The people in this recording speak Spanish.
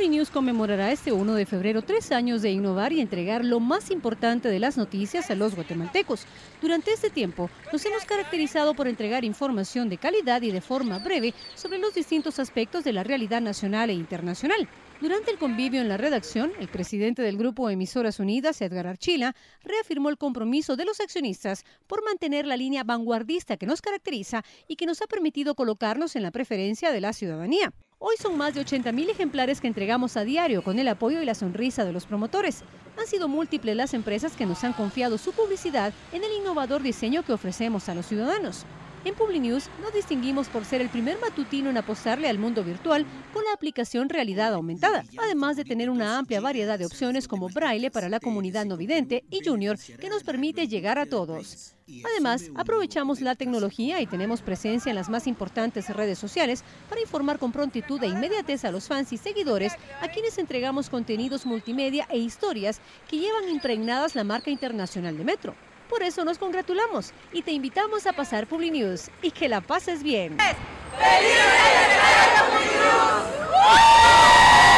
Publinews conmemorará este 1 de febrero 3 años de innovar y entregar lo más importante de las noticias a los guatemaltecos. Durante este tiempo, nos hemos caracterizado por entregar información de calidad y de forma breve sobre los distintos aspectos de la realidad nacional e internacional. Durante el convivio en la redacción, el presidente del Grupo Emisoras Unidas, Edgar Archila, reafirmó el compromiso de los accionistas por mantener la línea vanguardista que nos caracteriza y que nos ha permitido colocarnos en la preferencia de la ciudadanía. Hoy son más de 80.000 ejemplares que entregamos a diario con el apoyo y la sonrisa de los promotores. Han sido múltiples las empresas que nos han confiado su publicidad en el innovador diseño que ofrecemos a los ciudadanos. En Publinews nos distinguimos por ser el primer matutino en apostarle al mundo virtual con la aplicación Realidad Aumentada, además de tener una amplia variedad de opciones como Braille para la comunidad no vidente y Junior, que nos permite llegar a todos. Además, aprovechamos la tecnología y tenemos presencia en las más importantes redes sociales para informar con prontitud e inmediatez a los fans y seguidores a quienes entregamos contenidos multimedia e historias que llevan impregnadas la marca internacional de Metro. Por eso nos congratulamos y te invitamos a pasar Publinews y que la pases bien. ¡Feliz Publinews!